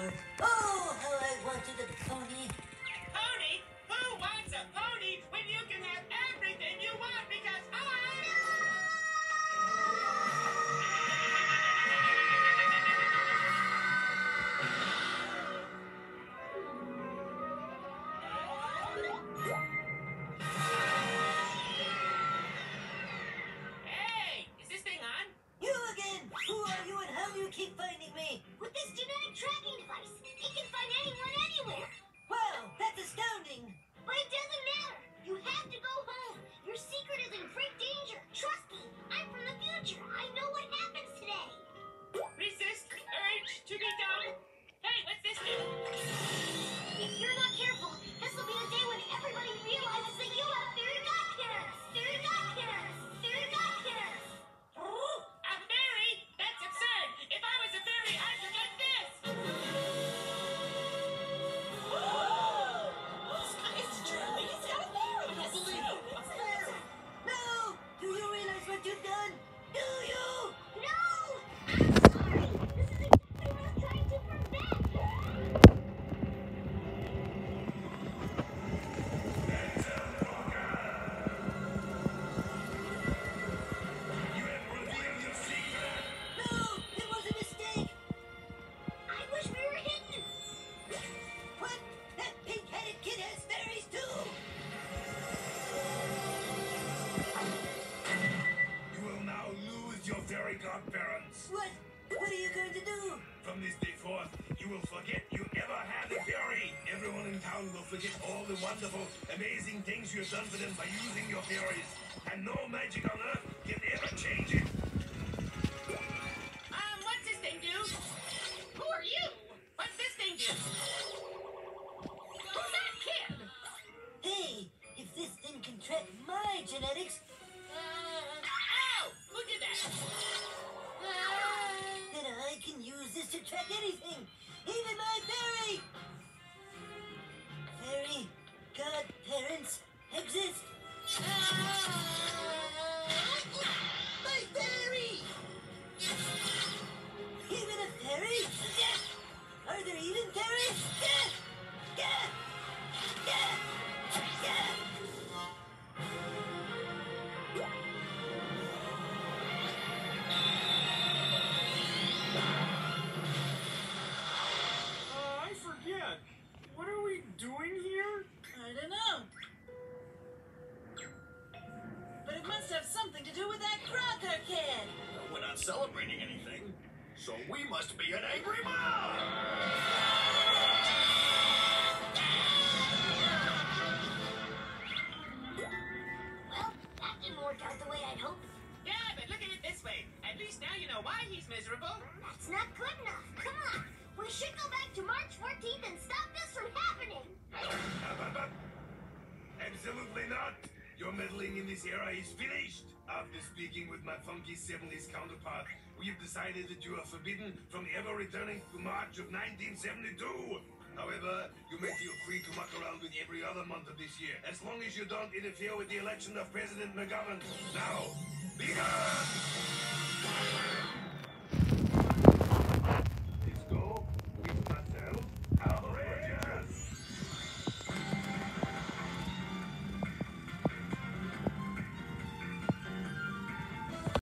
more. Oh, how I wanted a pony. Pony? Who wants a pony when you can have everything you want because Hey! Is this thing on? You again! Who are you and how do you keep finding me? With this genetic tracking device, it can find anyone anywhere. Wow, that's astounding. But it doesn't matter. You have to go home. Your secret is in great danger. Trust me. I'm from the future. I know what happens today. Resist urge to be dumb. Hey, what's this do? If you're not careful, this will be the day when everybody realizes that you have fairy godparents. Fairy godparents. Fairy godparents. A fairy? That's absurd. If I was a fairy, I should get this. This guy is determined. He's got a fairy. Yes, he is. It's there. No! Do you realize what you've done? Do you? No! I'm sorry. This is exactly what I'm trying to prevent. No! It was a mistake! I wish we were hidden. What? That pink-headed kid has fairies too! You will now lose your fairy godparents. What? What are you going to do? From this day forth, you will forget you ever had a fairy. Everyone in town will forget all the wonderful, amazing things you have done for them by using your fairies. And no magic on earth can ever change it. What's this thing do? Who are you? What's this thing do? Who's that kid? Hey, if this thing can track my genetics, Ow! Who did that? then I can use this to track anything, even my fairy! Fairy godparents exist! My fairy! Even a fairy? Are there even fairies? I forget. What are we doing here? I don't know. But it must have something to do with that Crocker kid. We're not celebrating anything, so we must be an angry mob. Well, that didn't work out the way I'd hoped. Yeah, but look at it this way. At least now you know why he's miserable. That's not good enough. Come on. We should go back to March 14th and stop this from happening. Absolutely not. Your meddling in this era is finished. After speaking with my funky 70s counterpart, we have decided that you are forbidden from ever returning to March of 1972. However, you may feel free to muck around with every other month of this year, as long as you don't interfere with the election of President McGovern. Now, be gone!